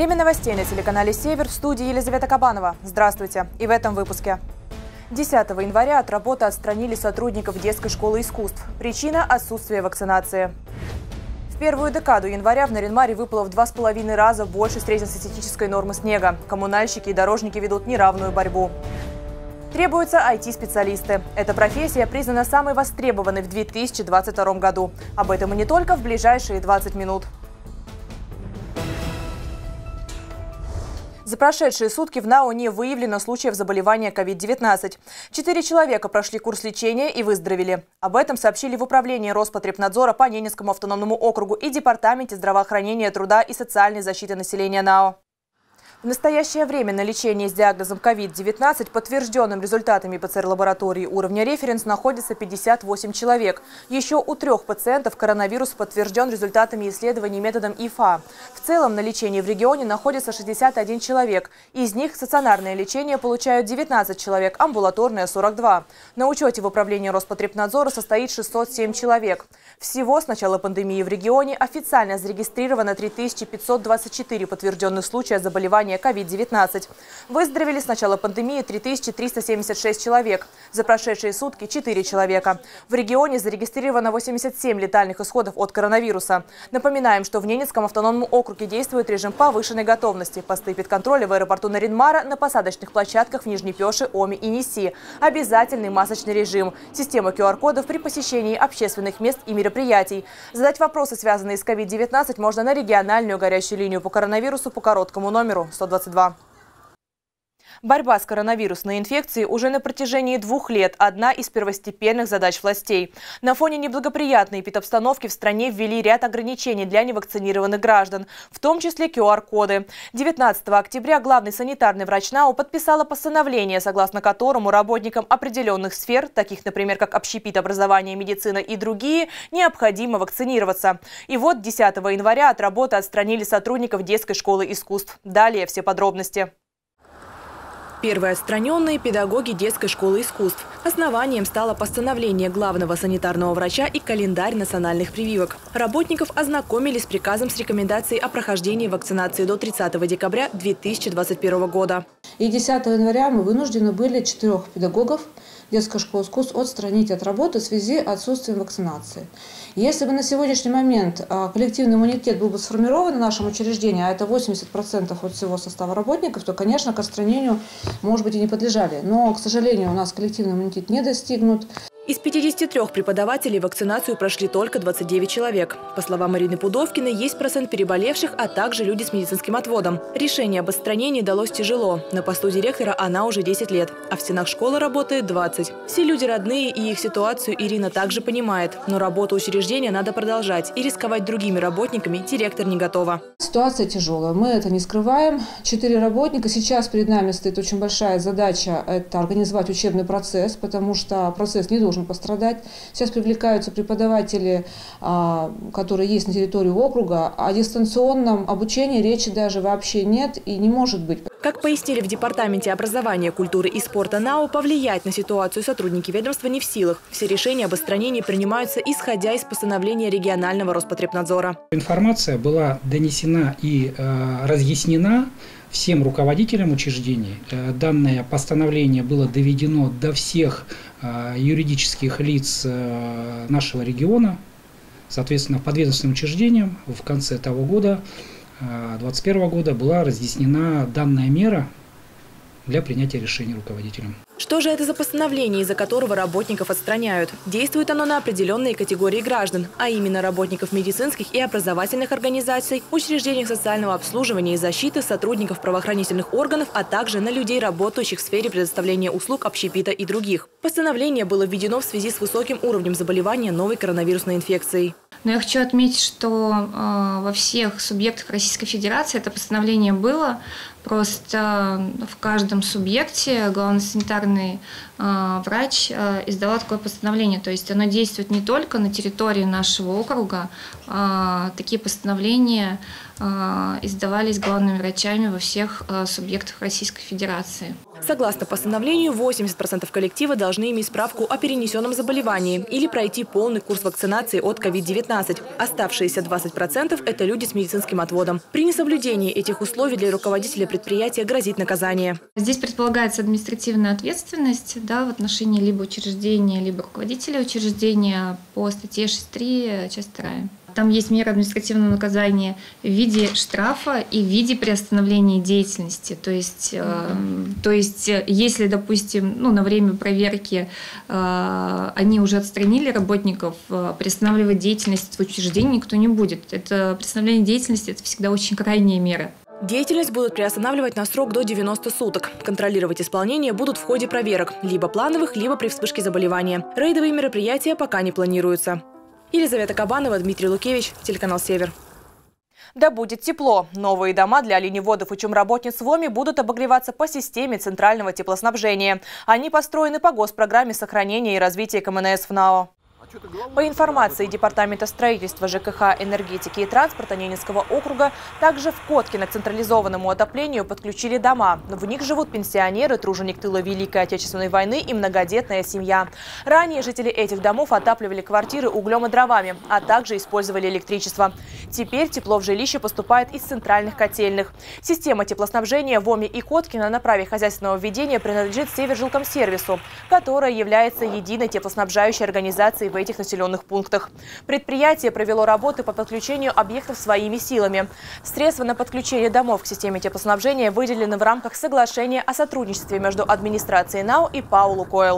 Время новостей на телеканале «Север», в студии Елизавета Кабанова. Здравствуйте. И в этом выпуске. 10 января от работы отстранили сотрудников детской школы искусств. Причина – отсутствие вакцинации. В первую декаду января в Нарьян-Маре выпало в 2,5 раза больше среднестатистической нормы снега. Коммунальщики и дорожники ведут неравную борьбу. Требуются IT-специалисты. Эта профессия признана самой востребованной в 2022 году. Об этом и не только в ближайшие 20 минут. За прошедшие сутки в НАО не выявлено случаев заболевания COVID-19. 4 человека прошли курс лечения и выздоровели. Об этом сообщили в управлении Роспотребнадзора по Ненецкому автономному округу и Департаменте здравоохранения, труда и социальной защиты населения НАО. В настоящее время на лечении с диагнозом COVID-19, подтвержденным результатами ПЦР-лаборатории уровня референс, находится 58 человек. Еще у 3 пациентов коронавирус подтвержден результатами исследований методом ИФА. В целом на лечении в регионе находится 61 человек. Из них стационарное лечение получают 19 человек, амбулаторное – 42. На учете в управлении Роспотребнадзора состоит 607 человек. Всего с начала пандемии в регионе официально зарегистрировано 3524 подтвержденных случая заболевания COVID-19. Выздоровели с начала пандемии 3376 человек. За прошедшие сутки 4 человека. В регионе зарегистрировано 87 летальных исходов от коронавируса. Напоминаем, что в Ненецком автономном округе действует режим повышенной готовности. Посты педконтроля в аэропорту Нарьян-Мара, на посадочных площадках в Нижней Пеше, Оми и Неси. Обязательный масочный режим. Система QR-кодов при посещении общественных мест и мероприятий. Задать вопросы, связанные с COVID-19, можно на региональную горячую линию по коронавирусу по короткому номеру 122. Борьба с коронавирусной инфекцией уже на протяжении 2 лет – одна из первостепенных задач властей. На фоне неблагоприятной эпидобстановки в стране ввели ряд ограничений для невакцинированных граждан, в том числе QR-коды. 19 октября главный санитарный врач НАО подписала постановление, согласно которому работникам определенных сфер, таких, например, как общепит, образование, медицина и другие, необходимо вакцинироваться. И вот 10 января от работы отстранили сотрудников детской школы искусств. Далее все подробности. Первые отстраненные – педагоги детской школы искусств. Основанием стало постановление главного санитарного врача и календарь национальных прививок. Работников ознакомили с приказом с рекомендацией о прохождении вакцинации до 30 декабря 2021 года. И 10 января мы вынуждены были 4 педагогов детской школы искусств отстранить от работы в связи с отсутствием вакцинации. Если бы на сегодняшний момент коллективный иммунитет был бы сформирован в нашем учреждении, а это 80% от всего состава работников, то, конечно, к отстранению, может быть, и не подлежали. Но, к сожалению, у нас коллективный иммунитет не достигнут. Из 53 преподавателей вакцинацию прошли только 29 человек. По словам Марины Пудовкиной, есть процент переболевших, а также люди с медицинским отводом. Решение об отстранении далось тяжело. На посту директора она уже 10 лет, а в стенах школы работает 20. Все люди родные, и их ситуацию Ирина также понимает. Но работу учреждения надо продолжать, и рисковать другими работниками директор не готова. Ситуация тяжелая, мы это не скрываем. 4 работника. Сейчас перед нами стоит очень большая задача – это организовать учебный процесс, потому что процесс не должен пострадать. Сейчас привлекаются преподаватели, которые есть на территории округа. О дистанционном обучении речи даже вообще нет и не может быть. Как пояснили в Департаменте образования, культуры и спорта НАО, повлиять на ситуацию сотрудники ведомства не в силах. Все решения об отстранении принимаются, исходя из постановления регионального Роспотребнадзора. Информация была донесена и разъяснена всем руководителям учреждений. Данное постановление было доведено до всех юридических лиц нашего региона, соответственно, подведомственным учреждениям в конце того года, 2021 года, была разъяснена данная мера для принятия решений руководителям. Что же это за постановление, из-за которого работников отстраняют? Действует оно на определенные категории граждан, а именно работников медицинских и образовательных организаций, учреждений социального обслуживания и защиты, сотрудников правоохранительных органов, а также на людей, работающих в сфере предоставления услуг общепита и других. Постановление было введено в связи с высоким уровнем заболевания новой коронавирусной инфекцией. Но я хочу отметить, что во всех субъектах Российской Федерации это постановление было. Просто в каждом субъекте главный санитарный врач издала такое постановление. То есть оно действует не только на территории нашего округа. Такие постановления издавались главными врачами во всех субъектах Российской Федерации. Согласно постановлению, 80% коллектива должны иметь справку о перенесенном заболевании или пройти полный курс вакцинации от COVID-19. Оставшиеся 20% – это люди с медицинским отводом. При несоблюдении этих условий для руководителя предприятия грозит наказание. Здесь предполагается административная ответственность в отношении либо учреждения, либо руководителя учреждения по статье 6.3, часть 2. Там есть мера административного наказания в виде штрафа и в виде приостановления деятельности. То есть если, допустим, на время проверки они уже отстранили работников, приостанавливать деятельность в учреждении никто не будет. Это приостановление деятельности – это всегда очень крайняя мера. Деятельность будут приостанавливать на срок до 90 суток. Контролировать исполнение будут в ходе проверок, либо плановых, либо при вспышке заболевания. Рейдовые мероприятия пока не планируются. Елизавета Кабанова, Дмитрий Лукевич, телеканал «Север». Да будет тепло. Новые дома для оленеводов и чумработниц в ОМИ будут обогреваться по системе центрального теплоснабжения. Они построены по госпрограмме сохранения и развития КМНС ФНАО. По информации Департамента строительства, ЖКХ, энергетики и транспорта Ненецкого округа, также в Коткино к централизованному отоплению подключили дома. В них живут пенсионеры, труженик тыла Великой Отечественной войны и многодетная семья. Ранее жители этих домов отапливали квартиры углем и дровами, а также использовали электричество. Теперь тепло в жилище поступает из центральных котельных. Система теплоснабжения в ОМИ и Коткино на праве хозяйственного ведения принадлежит Севержилкомсервису, которая является единой теплоснабжающей организацией в этих населенных пунктах. Предприятие провело работы по подключению объектов своими силами. Средства на подключение домов к системе теплоснабжения выделены в рамках соглашения о сотрудничестве между администрацией НАО и ПАО «Лукойл».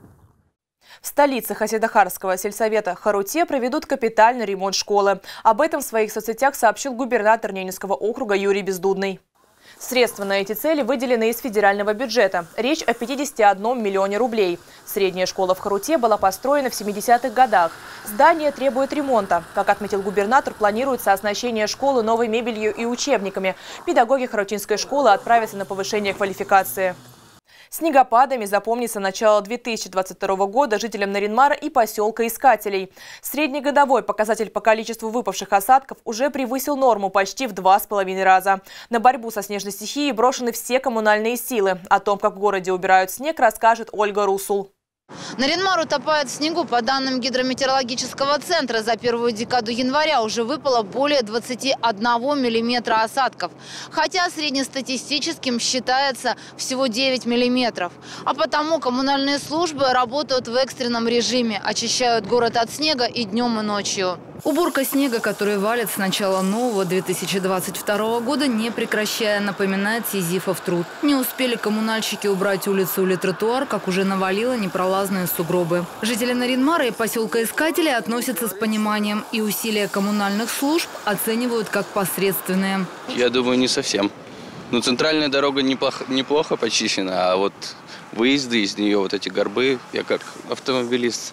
В столице Хасидахарского сельсовета Харуте проведут капитальный ремонт школы. Об этом в своих соцсетях сообщил губернатор Ненецкого округа Юрий Бездудный. Средства на эти цели выделены из федерального бюджета. Речь о 51 миллионе рублей. Средняя школа в Харуте была построена в 70-х годах. Здание требует ремонта. Как отметил губернатор, планируется оснащение школы новой мебелью и учебниками. Педагоги Харутинской школы отправятся на повышение квалификации. Снегопадами запомнится начало 2022 года жителям Нарьян-Мара и поселка Искателей. Среднегодовой показатель по количеству выпавших осадков уже превысил норму почти в 2,5 раза. На борьбу со снежной стихией брошены все коммунальные силы. О том, как в городе убирают снег, расскажет Ольга Русул. Нарьян-Мар утопает в снегу. По данным гидрометеорологического центра, за первую декаду января уже выпало более 21 миллиметра осадков. Хотя среднестатистическим считается всего 9 миллиметров. А потому коммунальные службы работают в экстренном режиме. Очищают город от снега и днем, и ночью. Уборка снега, который валит с начала нового 2022 года, не прекращая, напоминает сизифов труд. Не успели коммунальщики убрать улицу или тротуар, как уже навалило непролазные сугробы. Жители Нарьян-Мара и поселка Искатели относятся с пониманием и усилия коммунальных служб оценивают как посредственные. Я думаю, не совсем. Но центральная дорога неплохо почищена, а вот выезды из нее, вот эти горбы, я как автомобилист,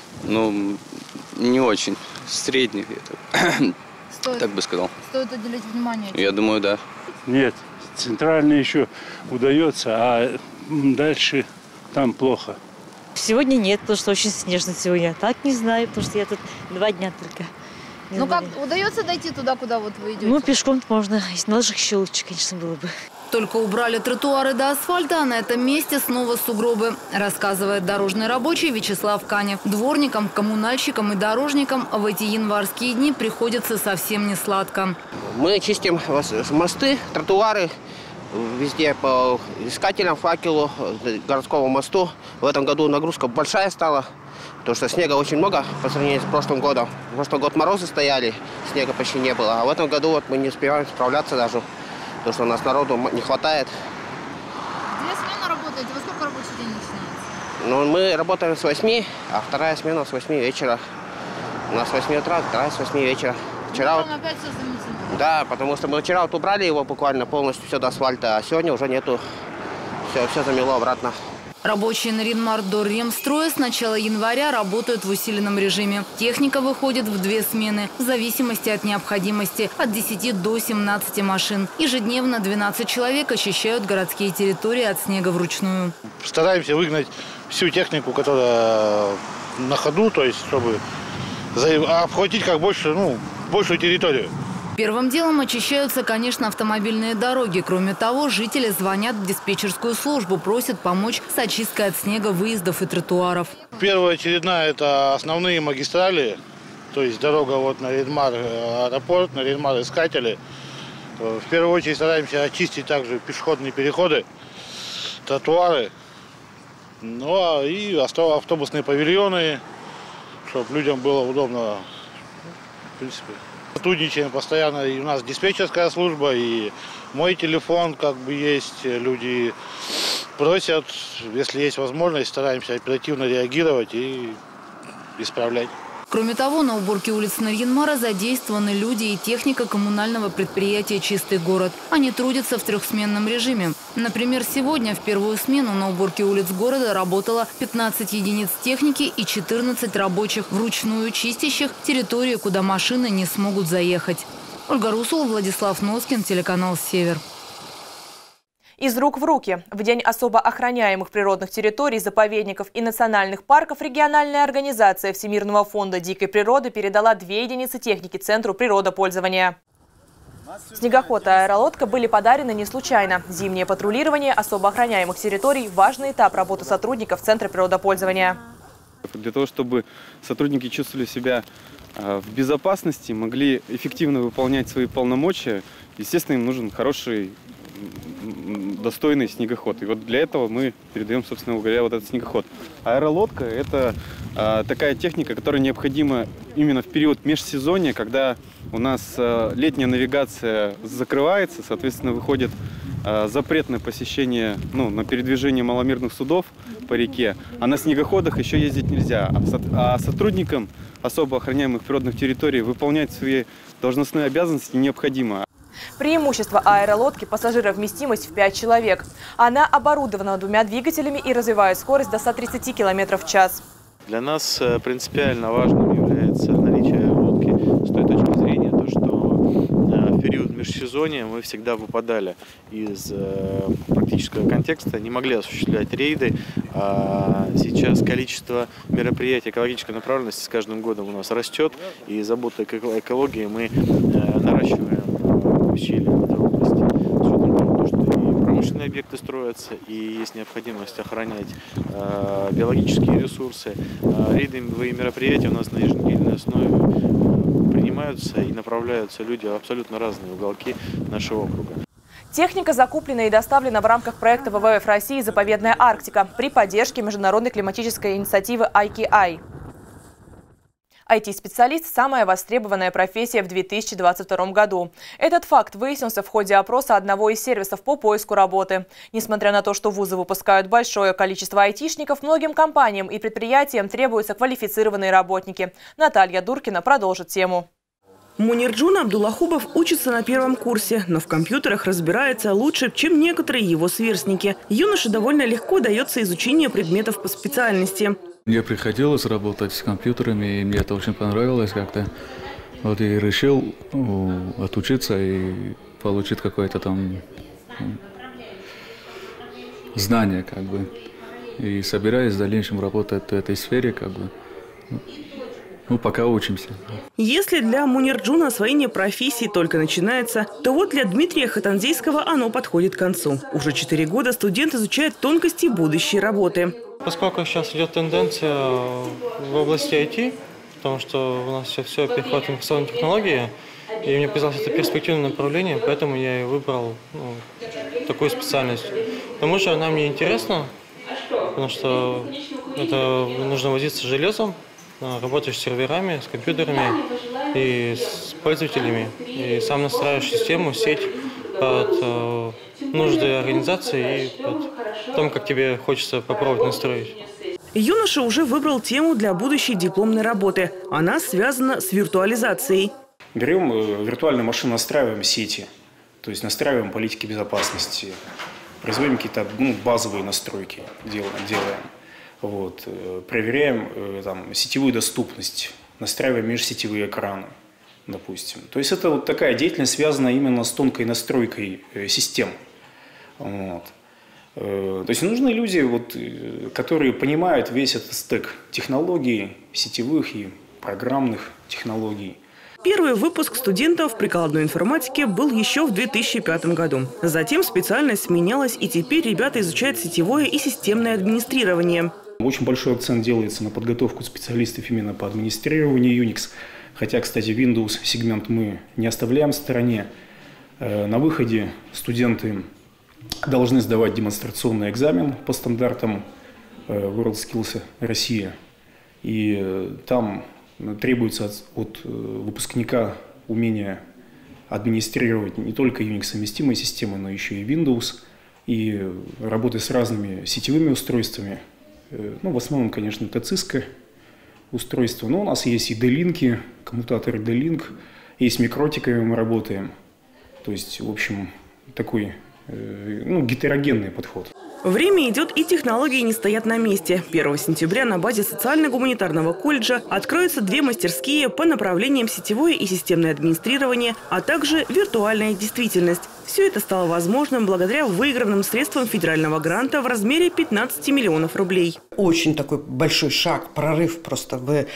не очень. Средних, так бы сказал. Стоит уделить внимание? Я думаю, да. Нет, центральный еще удается, а дальше там плохо. Сегодня нет, потому что очень снежно сегодня. Так не знаю, потому что я тут 2 дня только. Ну как, удается дойти туда, куда вот вы идете? Пешком можно. Если на лыжах еще лучше, конечно, было бы. Только убрали тротуары до асфальта, а на этом месте снова сугробы, рассказывает дорожный рабочий Вячеслав Канев. Дворникам, коммунальщикам и дорожникам в эти январские дни приходится совсем не сладко. Мы чистим мосты, тротуары, везде по искателям, факелу, городскому мосту. В этом году нагрузка большая стала, потому что снега очень много по сравнению с прошлым годом. В прошлый год морозы стояли, снега почти не было, а в этом году мы не успеваем справляться даже. Потому что у нас народу не хватает. 2 смены работаете? Во сколько рабочий день начинается? Мы работаем с 8, а вторая смена с 8 вечера. У нас с 8 утра, вторая с 8 вечера. Вчера опять все замесено? Да, потому что мы вчера убрали его буквально полностью все до асфальта, а сегодня уже нету. Все замело обратно. Рабочие Нарьян-Мар до Ремстроя с начала января работают в усиленном режиме. Техника выходит в 2 смены, в зависимости от необходимости, от 10 до 17 машин. Ежедневно 12 человек очищают городские территории от снега вручную. Стараемся выгнать всю технику, которая на ходу, то есть чтобы обхватить как больше, большую территорию. Первым делом очищаются, конечно, автомобильные дороги. Кроме того, жители звонят в диспетчерскую службу, просят помочь с очисткой от снега выездов и тротуаров. Первоочередная – это основные магистрали, то есть дорога вот на Ридмар аэропорт, на Ридмар искатели. В первую очередь стараемся очистить также пешеходные переходы, тротуары, ну и автобусные павильоны, чтобы людям было удобно, в принципе. Сотрудничаем постоянно, и у нас диспетчерская служба, и мой телефон как бы есть, люди просят, если есть возможность, стараемся оперативно реагировать и исправлять. Кроме того, на уборке улиц Нарьян-Мара задействованы люди и техника коммунального предприятия «Чистый город». Они трудятся в трехсменном режиме. Например, сегодня в первую смену на уборке улиц города работало 15 единиц техники и 14 рабочих, вручную чистящих территории, куда машины не смогут заехать. Ольга Русул, Владислав Носкин, телеканал «Север». Из рук в руки. В день особо охраняемых природных территорий, заповедников и национальных парков региональная организация Всемирного фонда дикой природы передала 2 единицы техники Центру природопользования. Снегоход и аэролодка были подарены не случайно. Зимнее патрулирование особо охраняемых территорий – важный этап работы сотрудников Центра природопользования. Для того, чтобы сотрудники чувствовали себя в безопасности, могли эффективно выполнять свои полномочия, естественно, им нужен хороший, достойный снегоход. И вот для этого мы передаем, собственно говоря, вот этот снегоход. Аэролодка – это такая техника, которая необходима именно в период межсезонья, когда у нас летняя навигация закрывается, соответственно, выходит запрет на посещение, на передвижение маломерных судов по реке, а на снегоходах еще ездить нельзя. А сотрудникам особо охраняемых природных территорий выполнять свои должностные обязанности необходимо. Преимущество аэролодки – пассажировместимость в 5 человек. Она оборудована 2 двигателями и развивает скорость до 130 км в час. Для нас принципиально важным является наличие аэролодки с той точки зрения, что в период межсезонья мы всегда выпадали из практического контекста, не могли осуществлять рейды. А сейчас количество мероприятий экологической направленности с каждым годом у нас растет, и заботой о экологии мы наращиваем усилия в этой области, с учетом того, что и промышленные объекты строятся, и есть необходимость охранять биологические ресурсы. Рейдовые мероприятия у нас на еженедельной основе принимаются и направляются люди в абсолютно разные уголки нашего округа. Техника закуплена и доставлена в рамках проекта ВВФ России «Заповедная Арктика» при поддержке международной климатической инициативы IKI. IT-специалист – самая востребованная профессия в 2022 году. Этот факт выяснился в ходе опроса одного из сервисов по поиску работы. Несмотря на то, что вузы выпускают большое количество айтишников, многим компаниям и предприятиям требуются квалифицированные работники. Наталья Дуркина продолжит тему. Мунирджун Абдуллахубов учится на 1-м курсе, но в компьютерах разбирается лучше, чем некоторые его сверстники. Юноше довольно легко дается изучение предметов по специальности. Мне приходилось работать с компьютерами, и мне это очень понравилось как-то. Вот и решил отучиться и получить какое-то там знание, как бы. И собираюсь в дальнейшем работать в этой сфере, как бы. Пока учимся. Если для Мунирджуна освоение профессии только начинается, то вот для Дмитрия Хатанзейского оно подходит к концу. Уже 4 года студент изучает тонкости будущей работы. Поскольку сейчас идет тенденция в области IT, потому что у нас все переходит в информационные технологии, и мне казалось, это перспективное направление, поэтому я и выбрал такую специальность. К тому же она мне интересна, потому что это нужно возиться с железом, работаешь с серверами, с компьютерами и с пользователями. И сам настраиваешь систему, сеть под нужды организации и под том, как тебе хочется попробовать настроить. Юноша уже выбрал тему для будущей дипломной работы. Она связана с виртуализацией. Берем виртуальную машину, настраиваем сети, то есть настраиваем политики безопасности, производим какие-то базовые настройки, делаем. Вот, проверяем сетевую доступность, настраиваем межсетевые экраны, допустим. То есть это вот такая деятельность, связана именно с тонкой настройкой систем. Вот. То есть нужны люди, которые понимают весь этот стек технологий, сетевых и программных технологий. Первый выпуск студентов прикладной информатики был еще в 2005 году. Затем специальность сменялась, и теперь ребята изучают сетевое и системное администрирование. Очень большой акцент делается на подготовку специалистов именно по администрированию Unix. Хотя, кстати, Windows сегмент мы не оставляем в стороне. На выходе студенты должны сдавать демонстрационный экзамен по стандартам WorldSkills Россия. И там требуется от выпускника умение администрировать не только Unix-совместимые системы, но еще и Windows, и работы с разными сетевыми устройствами. Ну, в основном, конечно, это Cisco устройства, но у нас есть и D-Link, коммутаторы D-Link, и с микротиками мы работаем. То есть, в общем, такой гетерогенный подход. Время идет, и технологии не стоят на месте. 1 сентября на базе социально-гуманитарного колледжа откроются 2 мастерские по направлениям сетевое и системное администрирование, а также виртуальная действительность. Все это стало возможным благодаря выигранным средствам федерального гранта в размере 15 миллионов рублей. Очень такой большой шаг, прорыв просто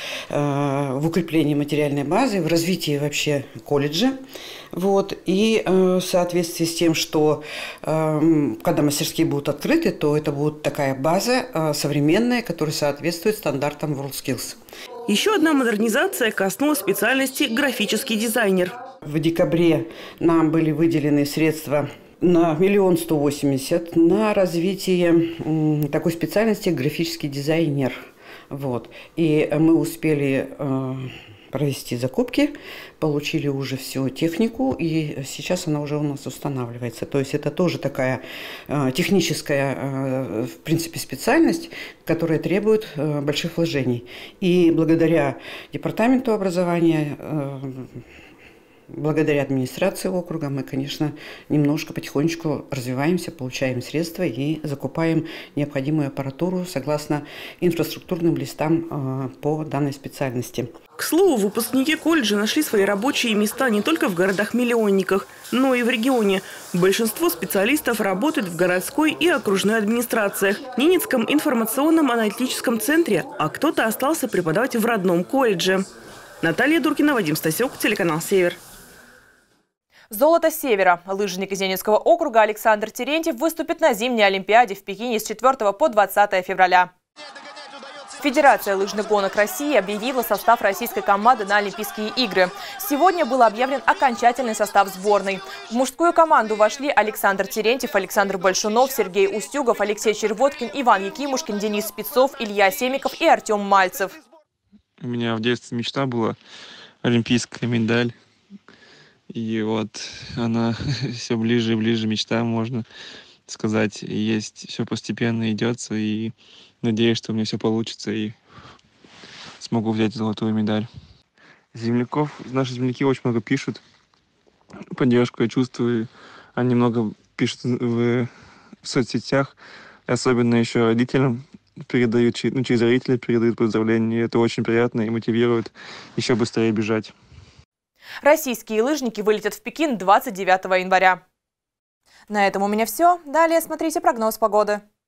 в укреплении материальной базы, в развитии вообще колледжа. Вот. И в соответствии с тем, что когда мастерские будут открыты, то это будет такая база современная, которая соответствует стандартам WorldSkills. Еще одна модернизация коснулась специальности графический дизайнер. В декабре нам были выделены средства на 1 180 000 на развитие такой специальности графический дизайнер. Вот. И мы успели провести закупки, получили уже всю технику, и сейчас она уже у нас устанавливается. То есть это тоже такая техническая, в принципе, специальность, которая требует больших вложений. И благодаря департаменту образования, благодаря администрации округа мы, конечно, немножко потихонечку развиваемся, получаем средства и закупаем необходимую аппаратуру согласно инфраструктурным листам по данной специальности. К слову, выпускники колледжа нашли свои рабочие места не только в городах-миллионниках, но и в регионе. Большинство специалистов работают в городской и окружной администрациях, Ненецком информационном аналитическом центре, а кто-то остался преподавать в родном колледже. Наталья Дуркина, Вадим Стасюк, телеканал «Север». Золото Севера. Лыжник из Ненецкого округа Александр Терентьев выступит на зимней Олимпиаде в Пекине с 4 по 20 февраля. Федерация лыжных гонок России объявила состав российской команды на Олимпийские игры. Сегодня был объявлен окончательный состав сборной. В мужскую команду вошли Александр Терентьев, Александр Большунов, Сергей Устюгов, Алексей Червоткин, Иван Якимушкин, Денис Спецов, Илья Семиков и Артем Мальцев. У меня в детстве мечта была олимпийская медаль. И вот она все ближе и ближе, мечта, можно сказать, есть, все постепенно идется, и надеюсь, что у меня все получится, и смогу взять золотую медаль. Земляков, наши земляки очень много пишут, поддержку я чувствую, они много пишут в соцсетях, особенно еще родителям передают, через родителей передают поздравления, и это очень приятно и мотивирует еще быстрее бежать. Российские лыжники вылетят в Пекин 29 января. На этом у меня все. Далее смотрите прогноз погоды.